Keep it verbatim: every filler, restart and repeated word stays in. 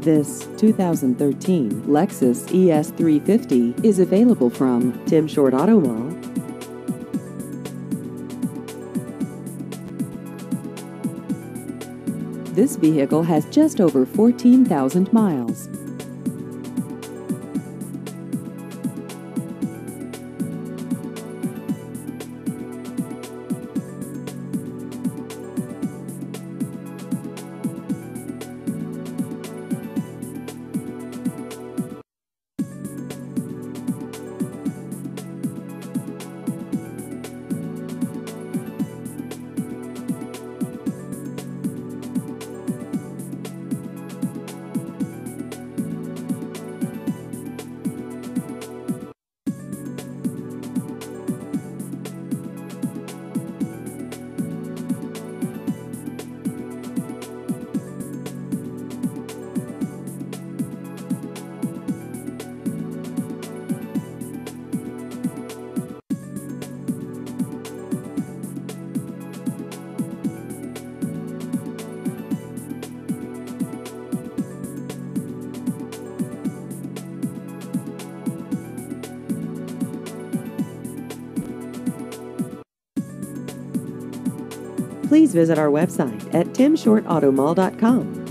This two thousand thirteen Lexus E S three fifty is available from Tim Short Auto Mall. This vehicle has just over fourteen thousand miles. Please visit our website at tim short auto mall dot com.